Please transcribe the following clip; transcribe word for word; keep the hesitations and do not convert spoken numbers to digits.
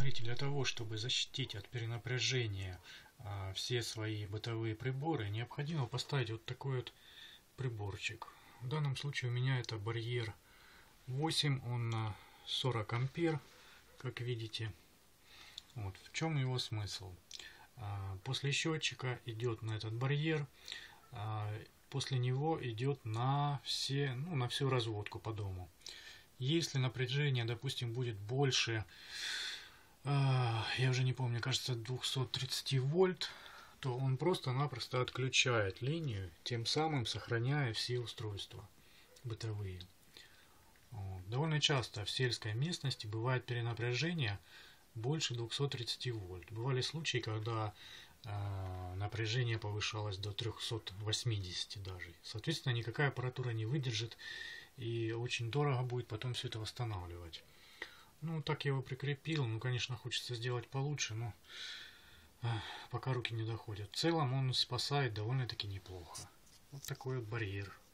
Смотрите, для того, чтобы защитить от перенапряжения а, все свои бытовые приборы, необходимо поставить вот такой вот приборчик. В данном случае у меня это барьер восемь, он на сорок ампер, как видите. Вот. В чем его смысл? А, после счетчика идет на этот барьер, а, после него идет на все, ну, на всю разводку по дому. Если напряжение, допустим, будет больше, э, я уже не помню, кажется, двухсот тридцати вольт, то он просто-напросто отключает линию, тем самым сохраняя все устройства бытовые. Вот. Довольно часто в сельской местности бывает перенапряжение больше двухсот тридцати вольт. Бывали случаи, когда э, напряжение повышалось до трёхсот восьмидесяти даже. Соответственно, никакая аппаратура не выдержит, и очень дорого будет потом все это восстанавливать. Ну, так я его прикрепил. Ну, конечно, хочется сделать получше, но э, пока руки не доходят. В целом он спасает довольно-таки неплохо. Вот такой вот барьер.